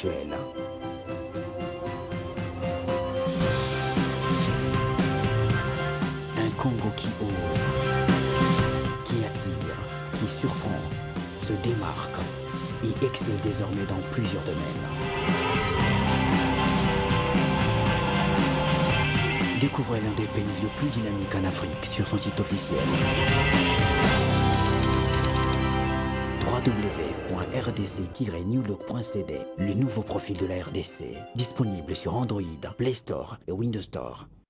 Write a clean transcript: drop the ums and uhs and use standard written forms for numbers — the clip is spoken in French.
actuelle. Un Congo qui ose, qui attire, qui surprend, se démarque et excelle désormais dans plusieurs domaines. Découvrez l'un des pays le plus dynamique en Afrique sur son site officiel. www.rdc-newlook.cd, le nouveau profil de la RDC, disponible sur Android, Play Store et Windows Store.